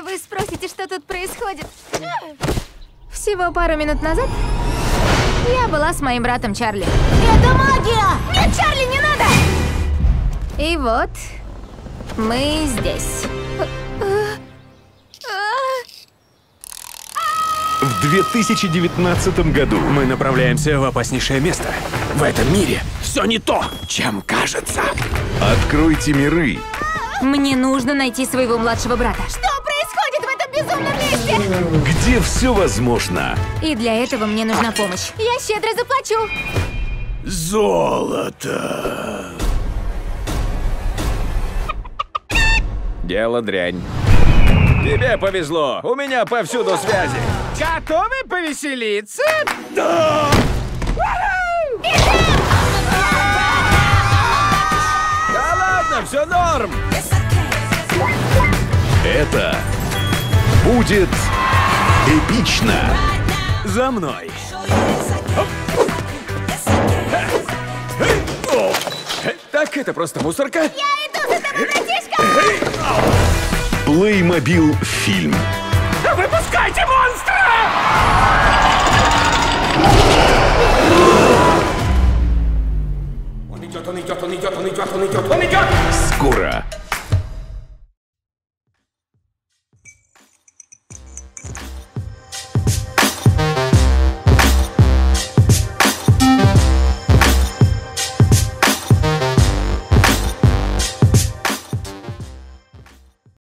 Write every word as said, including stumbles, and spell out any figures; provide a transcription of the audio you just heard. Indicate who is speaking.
Speaker 1: Вы спросите, что тут происходит? Всего пару минут назад я была с моим братом Чарли. Это магия! Нет, Чарли, не надо! И вот мы здесь.
Speaker 2: В две тысячи девятнадцатом году
Speaker 3: Мы направляемся в опаснейшее место. В этом мире все не то, чем кажется.
Speaker 2: откройте миры.
Speaker 1: Мне нужно найти своего младшего брата. Что происходит в этом безумном месте?
Speaker 2: Где все возможно.
Speaker 1: И для этого мне нужна помощь. Я щедро заплачу.
Speaker 3: Золото. Дело дрянь. Тебе повезло, у меня повсюду связи.
Speaker 4: Готовы повеселиться?
Speaker 3: Да! Да ладно, все норм.
Speaker 2: Это будет эпично.
Speaker 3: За мной. Так это просто мусорка?
Speaker 1: Я иду за тобой, братишка!
Speaker 2: Playmobil фильм.
Speaker 4: Выпускайте монстра!
Speaker 5: Он идет, он идет, он идет, он идет, он идет, он идет!
Speaker 2: Скоро.